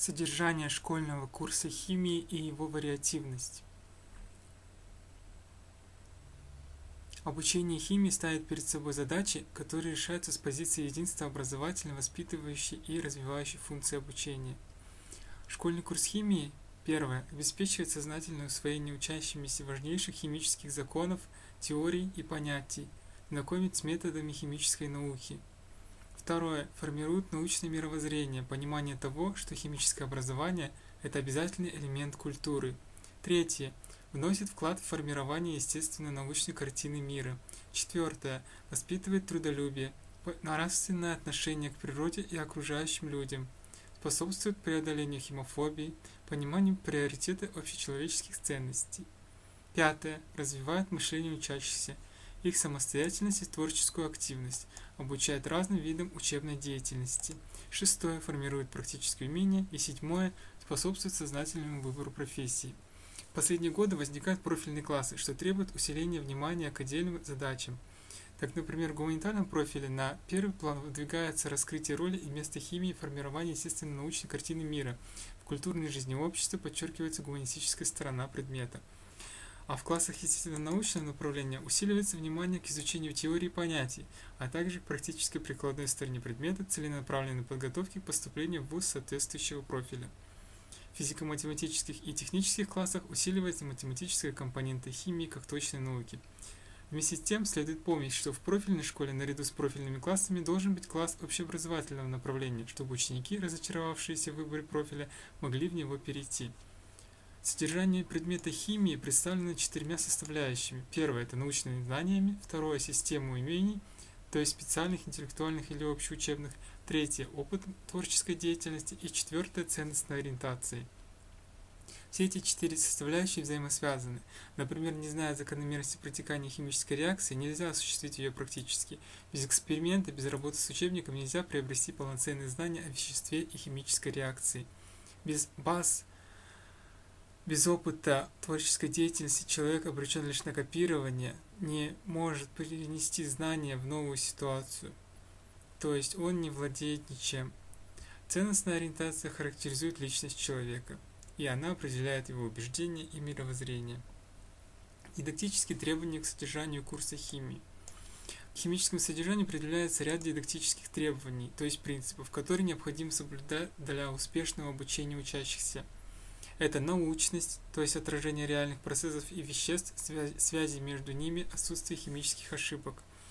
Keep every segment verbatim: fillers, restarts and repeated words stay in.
Содержание школьного курса химии и его вариативность. Обучение химии ставит перед собой задачи, которые решаются с позиции единства образовательной, воспитывающей и развивающей функции обучения. Школьный курс химии, первое, обеспечивает сознательное усвоение учащимися важнейших химических законов, теорий и понятий, знакомит с методами химической науки. Второе, формирует научное мировоззрение, понимание того, что химическое образование – это обязательный элемент культуры. Третье, вносит вклад в формирование естественно-научной картины мира. Четвертое, воспитывает трудолюбие, нравственное отношение к природе и окружающим людям, способствует преодолению химофобии, пониманию приоритета общечеловеческих ценностей. Пятое, развивает мышление учащихся, их самостоятельность и творческую активность, обучает разным видам учебной деятельности. Шестое, формирует практические умения. И седьмое, способствует сознательному выбору профессии. В последние годы возникают профильные классы, что требует усиления внимания к отдельным задачам. Так, например, в гуманитарном профиле на первый план выдвигается раскрытие роли и места химии в формировании естественно-научной картины мира. В культурной жизни общества подчеркивается гуманистическая сторона предмета. А в классах естественно-научного направления усиливается внимание к изучению теории и понятий, а также к практической прикладной стороне предмета, целенаправленной подготовки к поступлению в вуз соответствующего профиля. В физико-математических и технических классах усиливается математическая компонента химии как точной науки. Вместе с тем следует помнить, что в профильной школе наряду с профильными классами должен быть класс общеобразовательного направления, чтобы ученики, разочаровавшиеся в выборе профиля, могли в него перейти. Содержание предмета химии представлено четырьмя составляющими. Первое – это научными знаниями, второе – систему умений, то есть специальных, интеллектуальных или общеучебных, третье – опыт творческой деятельности и четвертое – ценностной ориентации. Все эти четыре составляющие взаимосвязаны. Например, не зная закономерности протекания химической реакции, нельзя осуществить ее практически. Без эксперимента, без работы с учебником нельзя приобрести полноценные знания о веществе и химической реакции. Без баз Без опыта творческой деятельности человек обречен лишь на копирование, не может перенести знания в новую ситуацию, то есть он не владеет ничем. Ценностная ориентация характеризует личность человека, и она определяет его убеждения и мировоззрение. Дидактические требования к содержанию курса химии. К химическому содержанию определяется ряд дидактических требований, то есть принципов, которые необходимо соблюдать для успешного обучения учащихся. Это научность, то есть отражение реальных процессов и веществ, связи между ними, отсутствие химических ошибок.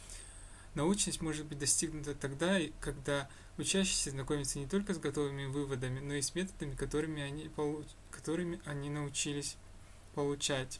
Научность может быть достигнута тогда, когда учащиеся знакомятся не только с готовыми выводами, но и с методами, которыми они, получ... которыми они научились получать.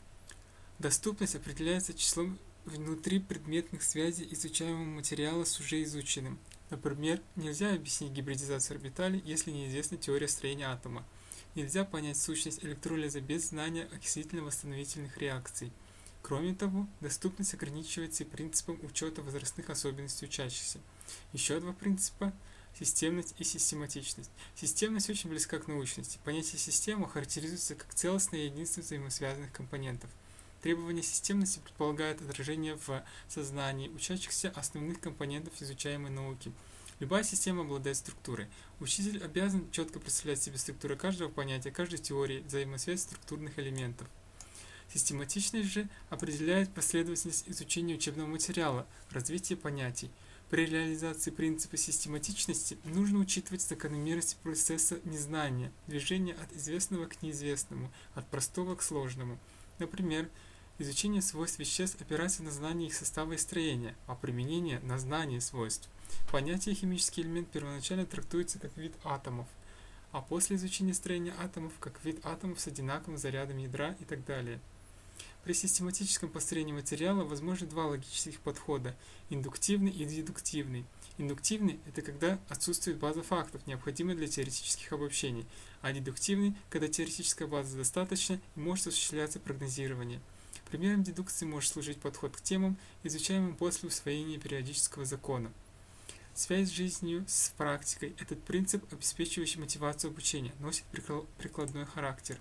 Доступность определяется числом внутрипредметных связей изучаемого материала с уже изученным. Например, нельзя объяснить гибридизацию орбиталей, если неизвестна теория строения атома. Нельзя понять сущность электролиза без знания окислительно-восстановительных реакций. Кроме того, доступность ограничивается и принципом учета возрастных особенностей учащихся. Еще два принципа – системность и систематичность. Системность очень близка к научности. Понятие системы характеризуется как целостное единство взаимосвязанных компонентов. Требования системности предполагают отражение в сознании учащихся основных компонентов изучаемой науки. Любая система обладает структурой. Учитель обязан четко представлять себе структуру каждого понятия, каждой теории, взаимосвязь структурных элементов. Систематичность же определяет последовательность изучения учебного материала, развитие понятий. При реализации принципа систематичности нужно учитывать закономерности процесса незнания, движения от известного к неизвестному, от простого к сложному. Например, изучение свойств веществ опирается на знание их состава и строения, а применение на знание свойств. Понятие химический элемент первоначально трактуется как вид атомов, а после изучения строения атомов как вид атомов с одинаковым зарядом ядра и так далее. При систематическом построении материала возможны два логических подхода – индуктивный и дедуктивный. Индуктивный – это когда отсутствует база фактов, необходимая для теоретических обобщений, а дедуктивный – когда теоретическая база достаточна и может осуществляться прогнозирование. Примером дедукции может служить подход к темам, изучаемым после усвоения периодического закона. Связь с жизнью, с практикой – этот принцип, обеспечивающий мотивацию обучения, носит прикладной характер.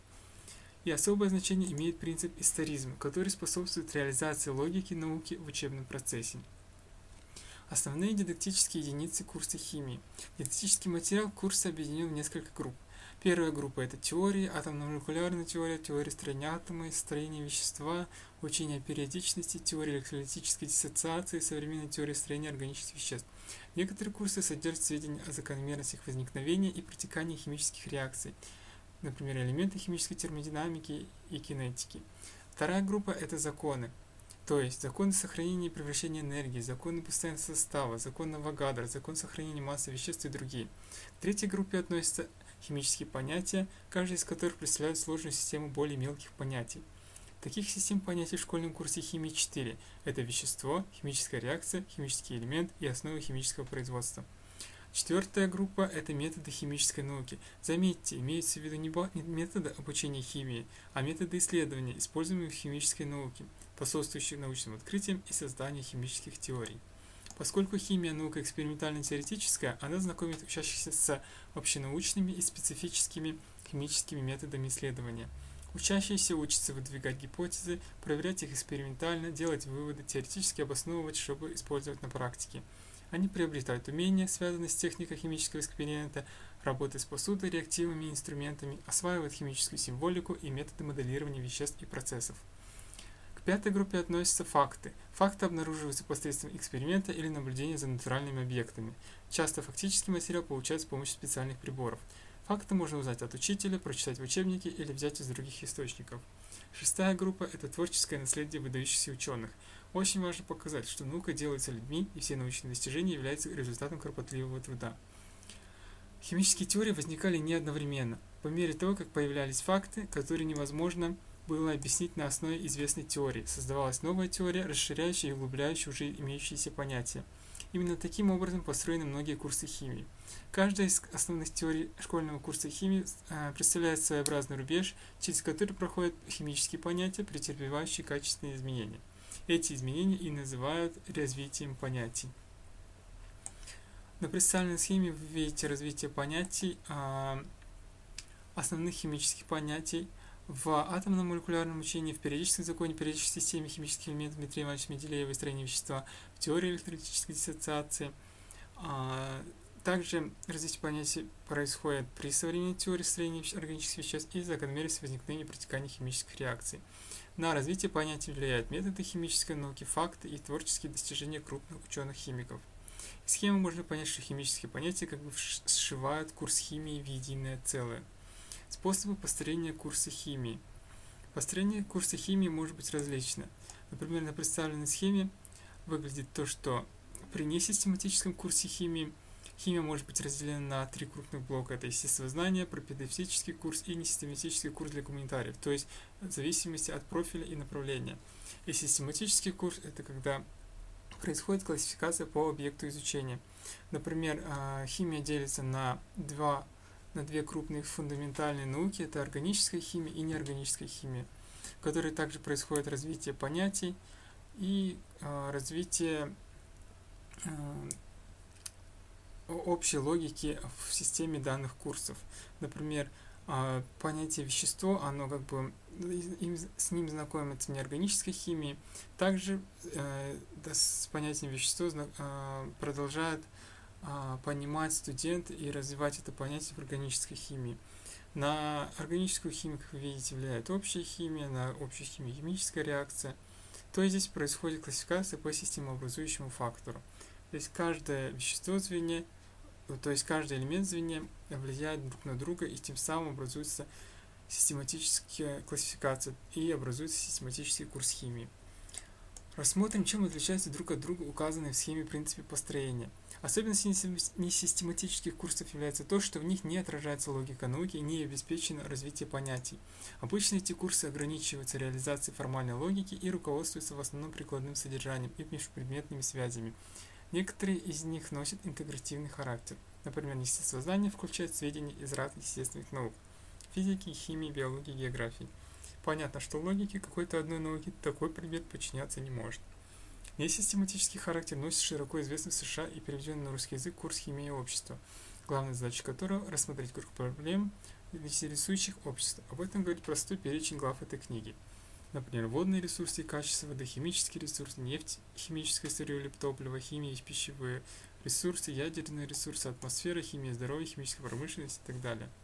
И особое значение имеет принцип историзма, который способствует реализации логики науки в учебном процессе. Основные дидактические единицы курса химии. Дидактический материал курса объединен в несколько групп. Первая группа – это теории, атомно-молекулярная теория, теория строения атома, строения вещества, учение о периодичности, теория электролитической диссоциации, современная теория строения органических веществ. Некоторые курсы содержат сведения о закономерностях возникновения и протекания химических реакций, например, элементы химической термодинамики и кинетики. Вторая группа – это законы, то есть законы сохранения и превращения энергии, законы постоянства состава, закон Авогадро, закон сохранения массы веществ и другие. К третьей группе относятся химические понятия, каждый из которых представляет сложную систему более мелких понятий. Таких систем понятий в школьном курсе химии четыре. Это вещество, химическая реакция, химический элемент и основы химического производства. Четвертая группа – это методы химической науки. Заметьте, имеются в виду не методы обучения химии, а методы исследования, используемые в химической науке, способствующие научным открытиям и созданию химических теорий. Поскольку химия – наука экспериментально-теоретическая, она знакомит учащихся с общенаучными и специфическими химическими методами исследования. Учащиеся учатся выдвигать гипотезы, проверять их экспериментально, делать выводы, теоретически обосновывать, чтобы использовать на практике. Они приобретают умения, связанные с техникой химического эксперимента, работой с посудой, реактивными инструментами, осваивают химическую символику и методы моделирования веществ и процессов. К пятой группе относятся факты. Факты обнаруживаются посредством эксперимента или наблюдения за натуральными объектами. Часто фактический материал получается с помощью специальных приборов. Факты можно узнать от учителя, прочитать в учебнике или взять из других источников. Шестая группа – это творческое наследие выдающихся ученых. Очень важно показать, что наука делается людьми, и все научные достижения являются результатом кропотливого труда. Химические теории возникали не одновременно, по мере того, как появлялись факты, которые невозможно было объяснить на основе известной теории. Создавалась новая теория, расширяющая и углубляющая уже имеющиеся понятия. Именно таким образом построены многие курсы химии. Каждая из основных теорий школьного курса химии представляет своеобразный рубеж, через который проходят химические понятия, претерпевающие качественные изменения. Эти изменения и называют развитием понятий. На представленной схеме вы видите развитие понятий, основных химических понятий в атомном молекулярном учении, в периодическом законе, периодической системе химических элементов Дмитрия Ивановича Менделеева и строении вещества, в теории электролитической диссоциации. Также развитие понятий происходит при современной теории строения органических веществ и закономерности возникновения и протекания химических реакций. На развитие понятий влияют методы химической науки, факты и творческие достижения крупных ученых-химиков. Из схемы можно понять, что химические понятия как бы сшивают курс химии в единое целое. Способы построения курса химии. Построение курса химии может быть различно. Например, на представленной схеме выглядит то, что при несистематическом курсе химии химия может быть разделена на три крупных блока. Это естествознание, пропедевтический курс и несистематический курс для гуманитариев, то есть в зависимости от профиля и направления. И систематический курс – это когда происходит классификация по объекту изучения. Например, химия делится на, два, на две крупные фундаментальные науки – это органическая химия и неорганическая химия, в которой также происходит развитие понятий и развитие общей логики в системе данных курсов. Например, понятие вещество, оно как бы им, с ним знакомится в неорганической химии. Также э, да, с понятием вещество э, продолжает э, понимать студент и развивать это понятие в органической химии. На органическую химию, как вы видите, влияет общая химия, на общую химию химическая реакция. То есть здесь происходит классификация по системообразующему фактору. То есть каждое вещество в звене, то есть каждый элемент в звене влияет друг на друга, и тем самым образуется систематическая классификация и образуется систематический курс химии. Рассмотрим, чем отличаются друг от друга указанные в схеме принципы построения. Особенностью несистематических курсов является то, что в них не отражается логика науки и не обеспечено развитие понятий. Обычно эти курсы ограничиваются реализацией формальной логики и руководствуются в основном прикладным содержанием и межпредметными связями. Некоторые из них носят интегративный характер. Например, естествознание включает сведения из разных естественных наук – физики, химии, биологии, географии. Понятно, что логике какой-то одной науки такой предмет подчиняться не может. Несистематический характер носит широко известный в США и переведенный на русский язык курс «Химия и общество», главная задача которого – рассмотреть круг проблем, интересующих общество. Об этом говорит простой перечень глав этой книги. Например, водные ресурсы и качество воды, химические ресурсы, нефть, химическое сырье или топливо, химия и пищевые ресурсы, ядерные ресурсы, атмосфера, химия здоровья, химическая промышленность и так далее.